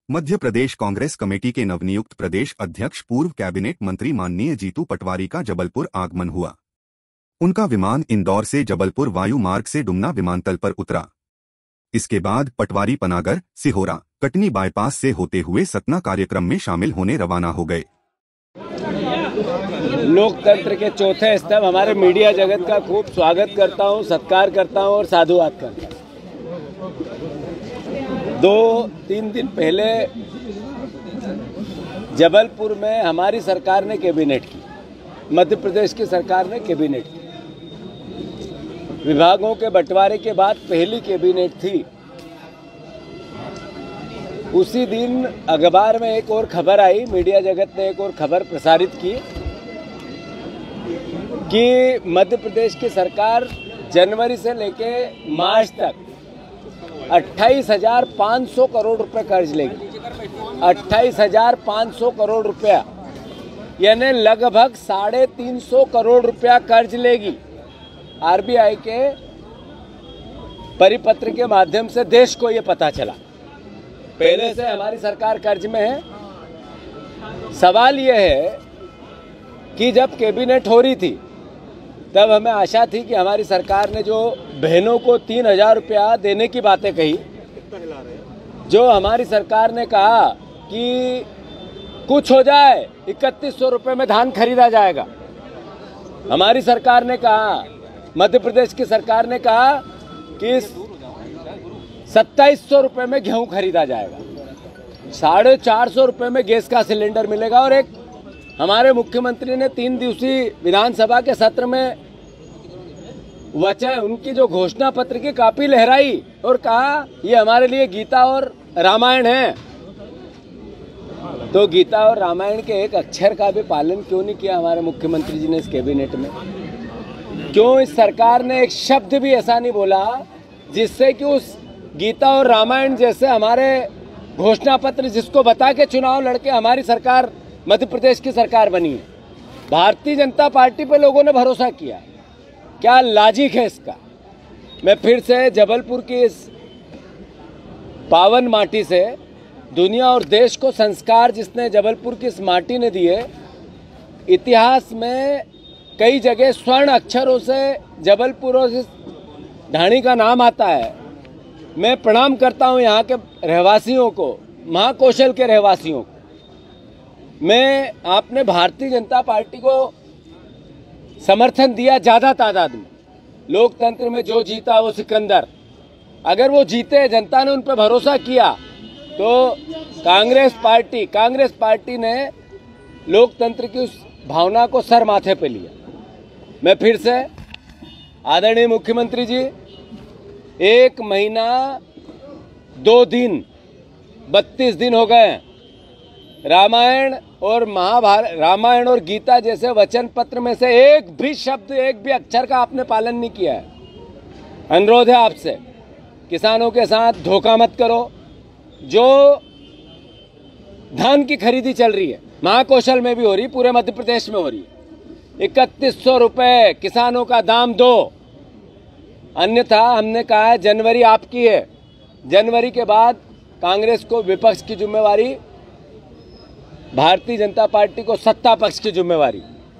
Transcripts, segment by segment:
Madhya Pradesh Congress committee के नवनियुक्त प्रदेश अध्यक्ष पूर्व कैबिनेट मंत्री माननीय जीतू पटवारी का जबलपुर आगमन हुआ। उनका विमान इंदौर से जबलपुर वायु मार्ग से डुमना विमानतल पर उतरा। इसके बाद पटवारी पनागर, सिहोरा, कटनी बाईपास से होते हुए सतना कार्यक्रम में शामिल होने रवाना हो गए। लोकतंत्र के चौथे स्तंभ हमारे मीडिया जगत का खूब स्वागत करता हूं, सत्कार करता हूं और साधुवाद करता हूं। 2-3 दिन पहले जबलपुर में हमारी सरकार ने कैबिनेट की, मध्य प्रदेश की सरकार ने कैबिनेट की। विभागों के बंटवारे के बाद पहली कैबिनेट थी। उसी दिन अखबार में एक और खबर आई, मीडिया जगत ने एक और खबर प्रसारित की कि मध्य प्रदेश की सरकार जनवरी से लेके मार्च तक 28,500 करोड़ रुपए कर्ज लेगी। 28,500 करोड़ रुपया यानी लगभग 350 करोड़ रुपया कर्ज लेगी। आरबीआई के परिपत्र के माध्यम से देश को ये पता चला। पहले से हमारी सरकार कर्ज में है। सवाल ये है कि जब कैबिनेट हो रही थी तब हमें आशा थी कि हमारी सरकार ने जो बहनों को 3,000 रुपया देने की बातें कही, जो हमारी सरकार ने कहा कि कुछ हो जाए 3100 रुपये में धान खरीदा जाएगा। हमारी सरकार ने कहा, मध्य प्रदेश की सरकार ने कहा कि 2700 रुपये में गेहूं खरीदा जाएगा, 450 रुपये में गैस का सिलेंडर मिलेगा। और एक हमारे मुख्यमंत्री ने 3 दिवसीय विधानसभा के सत्र में वचन, उनकी जो घोषणा पत्र की कापी लहराई और कहा ये हमारे लिए गीता और रामायण है। तो गीता और रामायण के एक अक्षर का भी पालन क्यों नहीं किया हमारे मुख्यमंत्री जी ने इस कैबिनेट में? क्यों इस सरकार ने एक शब्द भी ऐसा नहीं बोला जिससे कि उस गीता और रामायण जैसे हमारे घोषणा पत्र जिसको बता के चुनाव लड़के हमारी सरकार मध्य प्रदेश की सरकार बनी है। भारतीय जनता पार्टी पे लोगों ने भरोसा किया। क्या लॉजिक है इसका? मैं फिर से जबलपुर की इस पावन माटी से दुनिया और देश को संस्कार जिसने जबलपुर की इस माटी ने दिए, इतिहास में कई जगह स्वर्ण अक्षरों से जबलपुर और इस ढाणी का नाम आता है। मैं प्रणाम करता हूं यहाँ के रहवासियों को, महाकौशल के रहवासियों को। मैं आपने भारतीय जनता पार्टी को समर्थन दिया ज़्यादा तादाद में। लोकतंत्र में जो जीता वो सिकंदर। अगर वो जीते, जनता ने उन पर भरोसा किया, तो कांग्रेस पार्टी ने लोकतंत्र की उस भावना को सर माथे पे लिया। मैं फिर से आदरणीय मुख्यमंत्री जी, 1 महीना 2 दिन 32 दिन हो गए। रामायण और गीता जैसे वचन पत्र में से एक भी शब्द, एक भी अक्षर का आपने पालन नहीं किया है। अनुरोध है आपसे, किसानों के साथ धोखा मत करो। जो धान की खरीदी चल रही है, महाकौशल में भी हो रही, पूरे मध्य प्रदेश में हो रही है। 3100 रुपये किसानों का दाम दो, अन्यथा हमने कहा है जनवरी आपकी है। जनवरी के बाद कांग्रेस को विपक्ष की जिम्मेवारी, भारतीय जनता पार्टी को सत्ता पक्ष की जिम्मेवारी।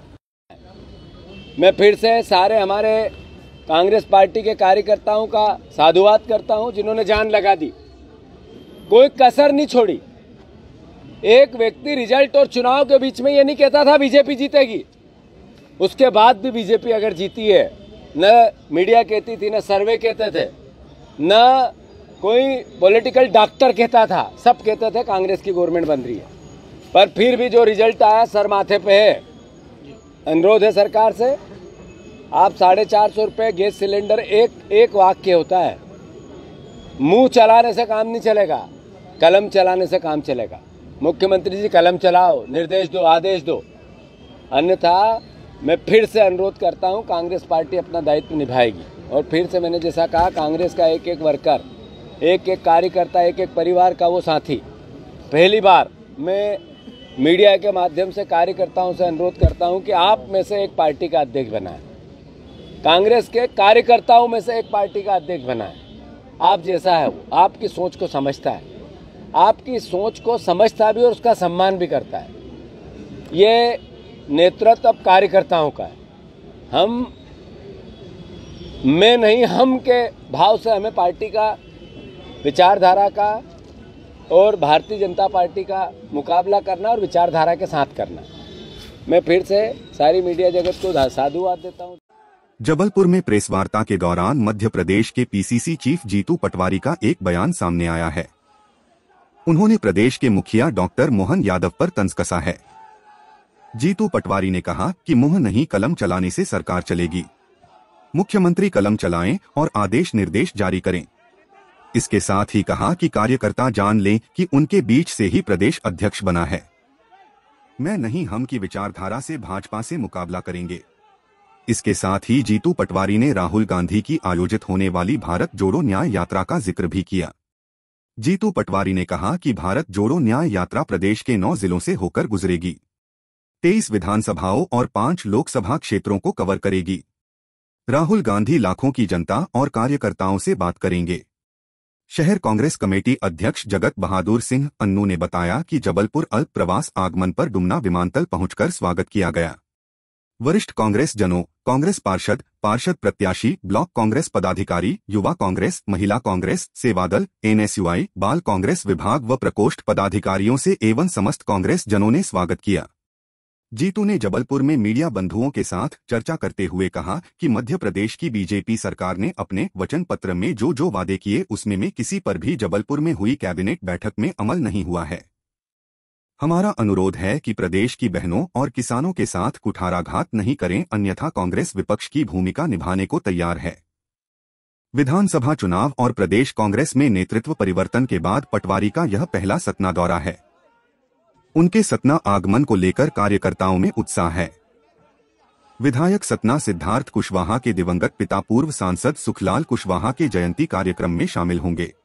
मैं फिर से सारे हमारे कांग्रेस पार्टी के कार्यकर्ताओं का साधुवाद करता हूं जिन्होंने जान लगा दी, कोई कसर नहीं छोड़ी। एक व्यक्ति रिजल्ट और चुनाव के बीच में ये नहीं कहता था बीजेपी जीतेगी, उसके बाद भी बीजेपी अगर जीती है, न मीडिया कहती थी, न सर्वे कहते थे, न कोई पॉलिटिकल डॉक्टर कहता था, सब कहते थे कांग्रेस की गवर्नमेंट बन रही है। पर फिर भी जो रिजल्ट आया सर माथे पे है। अनुरोध है सरकार से, आप 450 रुपये गैस सिलेंडर, एक वाक्य होता है। मुंह चलाने से काम नहीं चलेगा, कलम चलाने से काम चलेगा। मुख्यमंत्री जी कलम चलाओ, निर्देश दो, आदेश दो। अन्यथा मैं फिर से अनुरोध करता हूं, कांग्रेस पार्टी अपना दायित्व निभाएगी। और फिर से मैंने जैसा कहा, कांग्रेस का एक एक वर्कर, एक एक कार्यकर्ता, एक एक परिवार का वो साथी। पहली बार मैं मीडिया के माध्यम से कार्यकर्ताओं से अनुरोध करता हूं कि आप में से एक पार्टी का अध्यक्ष बनाएं, कांग्रेस के कार्यकर्ताओं में से एक पार्टी का अध्यक्ष बनाएं। आप जैसा है वो, आपकी सोच को समझता है। आपकी सोच को समझता भी और उसका सम्मान भी करता है। ये नेतृत्व अब कार्यकर्ताओं का है। मैं नहीं, हम के भाव से हमें पार्टी का, विचारधारा का और भारतीय जनता पार्टी का मुकाबला करना और विचारधारा के साथ करना। मैं फिर से सारी मीडिया जगत को साधुवाद देता हूं। जबलपुर में प्रेस वार्ता के दौरान मध्य प्रदेश के पीसीसी चीफ जीतू पटवारी का एक बयान सामने आया है। उन्होंने प्रदेश के मुखिया डॉक्टर मोहन यादव पर तंज कसा है। जीतू पटवारी ने कहा कि मुंह नहीं कलम चलाने से सरकार चलेगी। मुख्यमंत्री कलम चलाएं और आदेश निर्देश जारी करें। इसके साथ ही कहा कि कार्यकर्ता जान लें कि उनके बीच से ही प्रदेश अध्यक्ष बना है। मैं नहीं, हम की विचारधारा से भाजपा से मुकाबला करेंगे। इसके साथ ही जीतू पटवारी ने राहुल गांधी की आयोजित होने वाली भारत जोड़ो न्याय यात्रा का जिक्र भी किया। जीतू पटवारी ने कहा कि भारत जोड़ो न्याय यात्रा प्रदेश के 9 जिलों से होकर गुजरेगी, 23 विधानसभाओं और 5 लोकसभा क्षेत्रों को कवर करेगी। राहुल गांधी लाखों की जनता और कार्यकर्ताओं से बात करेंगे। शहर कांग्रेस कमेटी अध्यक्ष जगत बहादुर सिंह अन्नू ने बताया कि जबलपुर अल्प प्रवास आगमन पर डुमना विमानतल पहुंचकर स्वागत किया गया। वरिष्ठ कांग्रेस जनों, कांग्रेस पार्षद प्रत्याशी, ब्लॉक कांग्रेस पदाधिकारी, युवा कांग्रेस, महिला कांग्रेस, सेवादल, एनएसयूआई, बाल कांग्रेस विभाग व प्रकोष्ठ पदाधिकारियों से एवं समस्त कांग्रेस जनों ने स्वागत किया। जीतू ने जबलपुर में मीडिया बंधुओं के साथ चर्चा करते हुए कहा कि मध्य प्रदेश की बीजेपी सरकार ने अपने वचन पत्र में जो वादे किए उसमें किसी पर भी जबलपुर में हुई कैबिनेट बैठक में अमल नहीं हुआ है। हमारा अनुरोध है कि प्रदेश की बहनों और किसानों के साथ कुठाराघात नहीं करें, अन्यथा कांग्रेस विपक्ष की भूमिका निभाने को तैयार है। विधानसभा चुनाव और प्रदेश कांग्रेस में नेतृत्व परिवर्तन के बाद पटवारी का यह पहला सतना दौरा है। उनके सतना आगमन को लेकर कार्यकर्ताओं में उत्साह है। विधायक सतना सिद्धार्थ कुशवाहा के दिवंगत पिता पूर्व सांसद सुखलाल कुशवाहा के जयंती कार्यक्रम में शामिल होंगे।